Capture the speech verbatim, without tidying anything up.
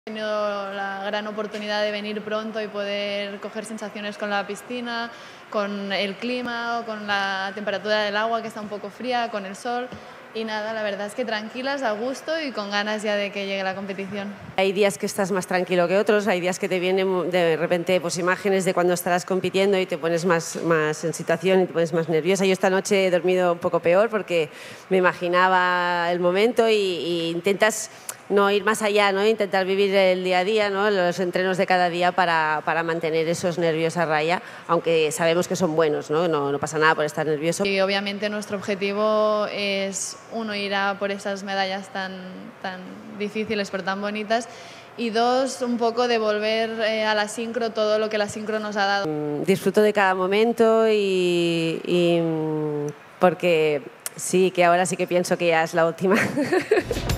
He tenido la gran oportunidad de venir pronto y poder coger sensaciones con la piscina, con el clima, con la temperatura del agua que está un poco fría, con el sol. Y nada, la verdad es que tranquilas, a gusto y con ganas ya de que llegue la competición. Hay días que estás más tranquilo que otros, hay días que te vienen de repente pues, imágenes de cuando estarás compitiendo y te pones más, más en situación y te pones más nerviosa. Yo esta noche he dormido un poco peor porque me imaginaba el momento y, y intentas no ir más allá, ¿no? Intentar vivir el día a día, ¿no? Los entrenos de cada día para, para mantener esos nervios a raya, aunque sabemos que son buenos, ¿no? No, no pasa nada por estar nervioso. Y obviamente nuestro objetivo es, uno, ir a por esas medallas tan, tan difíciles pero tan bonitas, y dos, un poco devolver eh, a la sincro todo lo que la sincro nos ha dado. Disfruto de cada momento y, y porque sí, que ahora sí que pienso que ya es la última.